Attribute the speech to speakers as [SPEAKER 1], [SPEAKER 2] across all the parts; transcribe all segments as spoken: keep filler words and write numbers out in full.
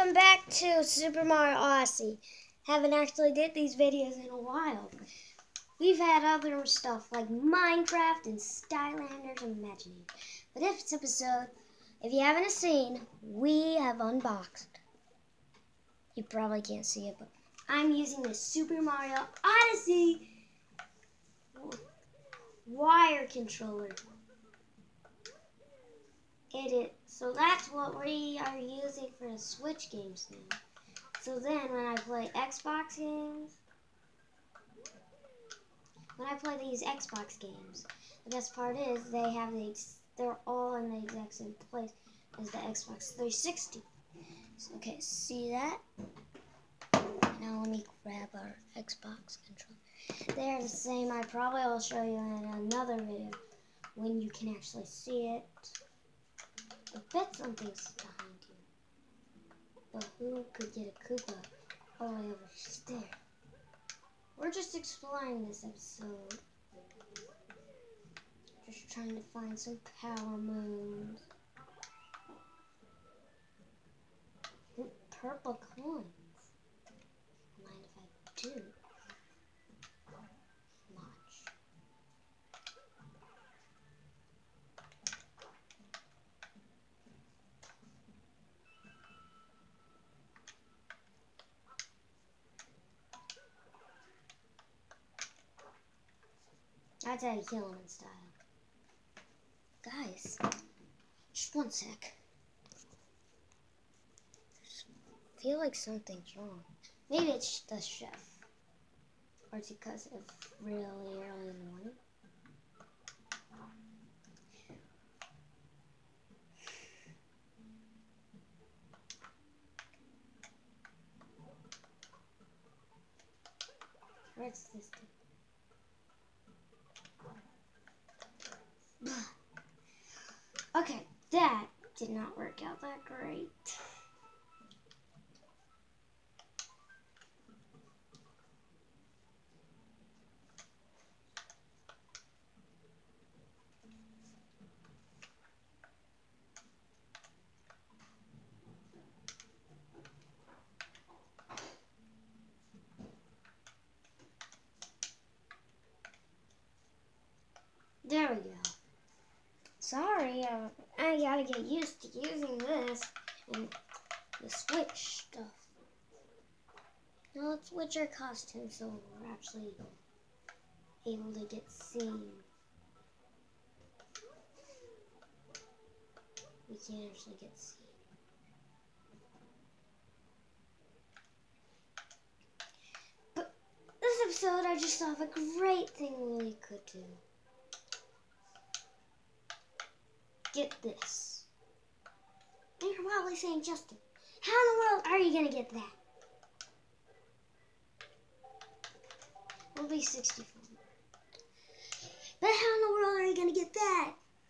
[SPEAKER 1] welcome back to Super Mario Odyssey. Haven't actually did these videos in a while. We've had other stuff like Minecraft and Skylanders and Imagineering. But this episode, if you haven't seen, we have unboxed. You probably can't see it, but I'm using the Super Mario Odyssey wire controller. It is, so that's what we are using for the Switch games now. So then when I play Xbox games, when I play these Xbox games, the best part is they have the, they're all in the exact same place as the Xbox three sixty. So, okay, see that? Now let me grab our Xbox controller. They're the same. I probably will show you in another video when you can actually see it. I bet something's behind you. But who could get a Koopa all the way over there? We're just exploring this episode. Just trying to find some power moves. Ooh, purple coins. Mind if I do? That's how you kill him in style. Guys, just one sec. I feel like something's wrong. Maybe it's the chef. Or it's because it's really early in the morning. Where's this thing? Okay, that did not work out that great. There we go. Sorry, uh, I gotta get used to using this and the Switch stuff. Now let's switch our costume so we're actually able to get seen. We can't actually get seen. But this episode, I just thought of a great thing we could do. Get this. And you're probably saying, Justin, how in the world are you going to get that? It'll be sixty-four. But how in the world are you going to get that?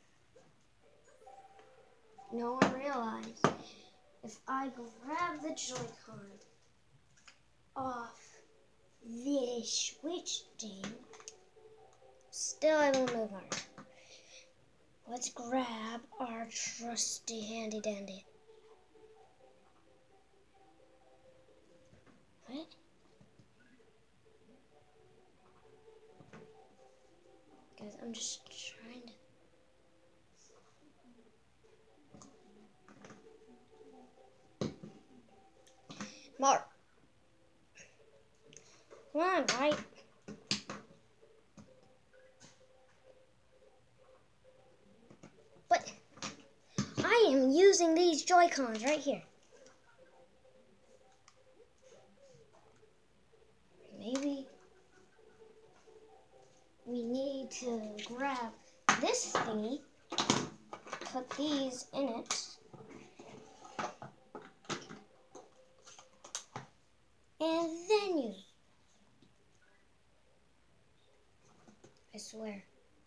[SPEAKER 1] No one realized if I grab the Joy-Con off this Switch thing, still I won't move on. Let's grab our trusty handy dandy. What? Guys, I'm just trying to. Mark. Come on, right? I am using these Joy-Cons right here. Maybe we need to grab this thingy, put these in it, and then use it. I swear.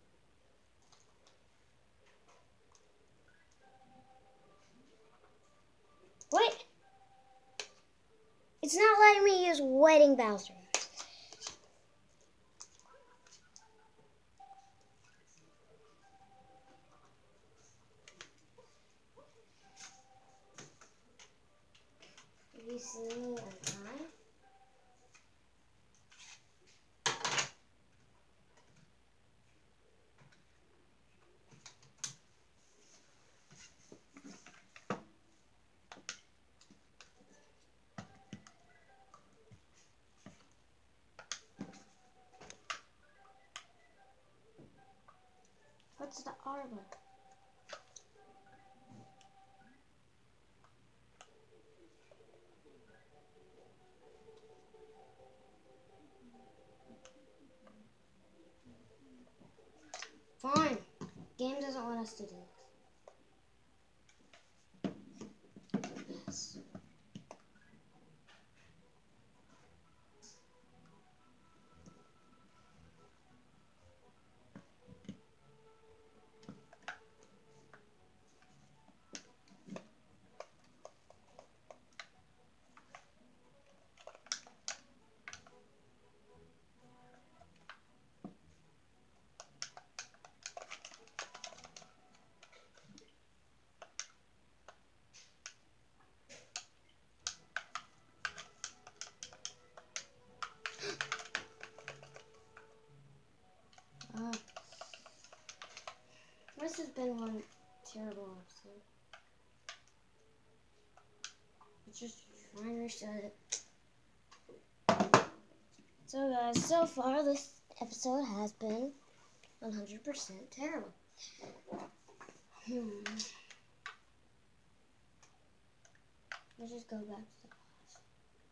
[SPEAKER 1] What? It's not letting me use Wedding Bowser. recently on time. What's the arbor? Fine. Game doesn't want us to do this. Yes. Uh, this has been one terrible episode. Let's just try and reset it. So guys, so far this episode has been one hundred percent terrible. Hmm. Let's just go back to the class.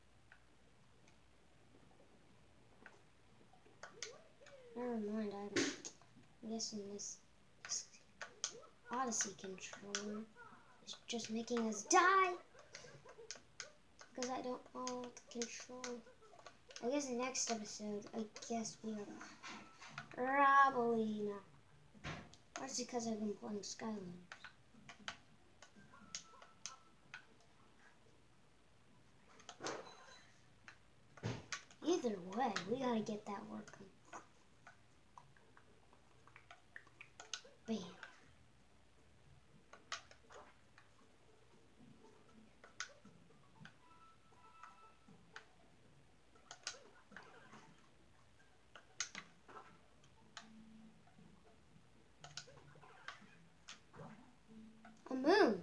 [SPEAKER 1] Never mind, I don't. I'm guessing this, this Odyssey controller is just making us die. Because I don't know the control. I guess next episode, I guess we are probably not. That's because I've been playing Skylanders. Either way, we gotta get that working. Bam. A moon.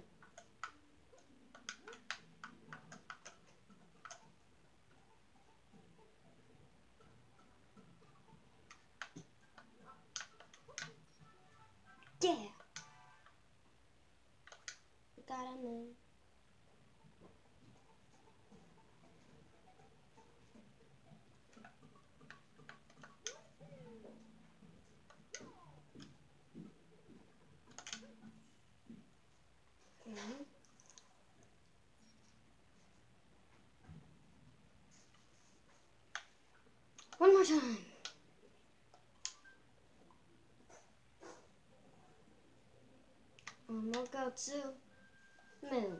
[SPEAKER 1] Yeah. We got a moon. Okay. One more time. And we'll go to moon.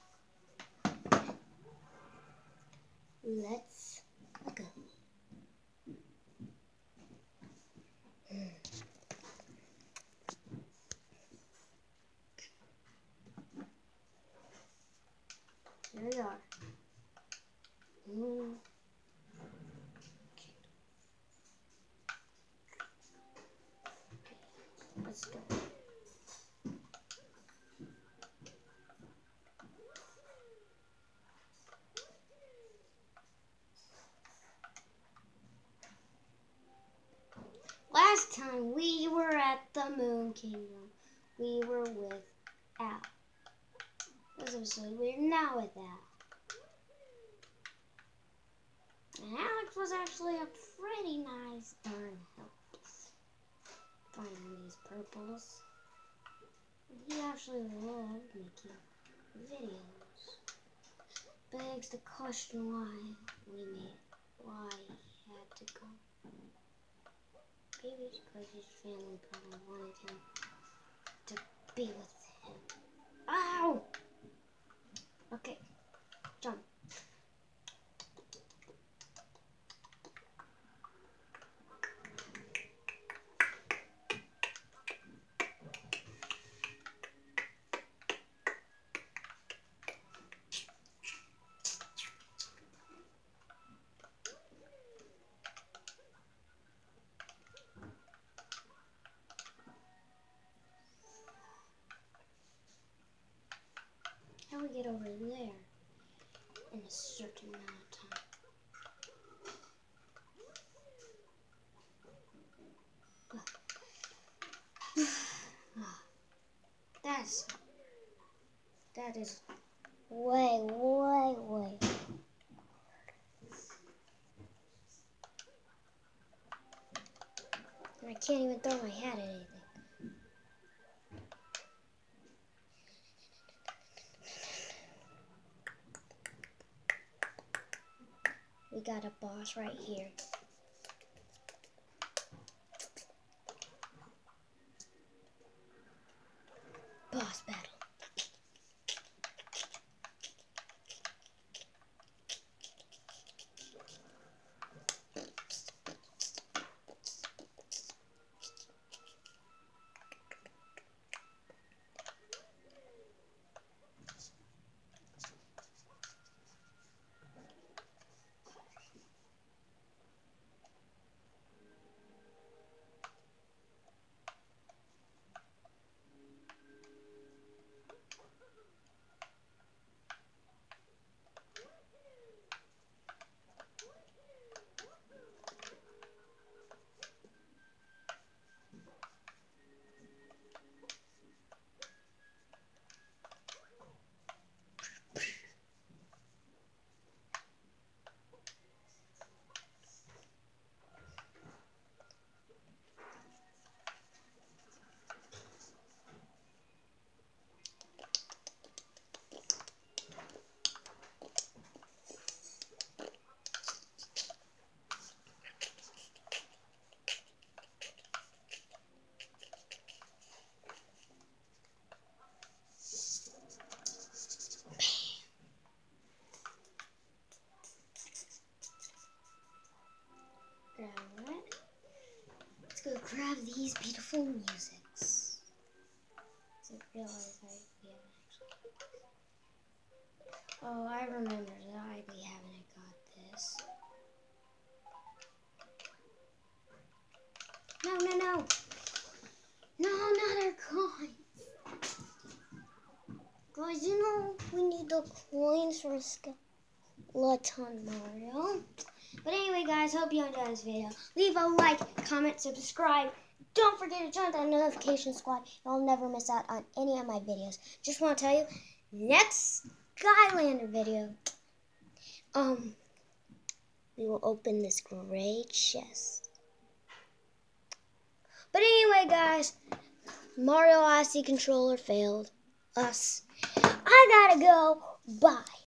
[SPEAKER 1] Let's go. Here we are. Moon. Let's go. Last time we were at the Moon Kingdom, we were with Al. This episode, we're now with Al. And Alex was actually a pretty nice darn help us finding these purples. He actually loved making videos. Begs the question why we made, why he had to go. Maybe because his family probably wanted him to be with him. Ow! Okay, jump. get over there in a certain amount of time. That's that is way, way, way. And I can't even throw my hat at anything. We got a boss right here. Boss battle. Let's go grab these beautiful musics. I realize I we haven't actually. Oh, I remember that I we haven't got this. No, no, no, no, not our coins. Guys, you know we need the coins for a skeleton Mario. But anyway, guys, hope you enjoyed this video. Leave a like, comment, subscribe. Don't forget to join the notification squad. You'll never miss out on any of my videos. Just want to tell you, next Skylander video, um, we will open this gray chest. But anyway, guys, Mario Odyssey controller failed us. I gotta go. Bye.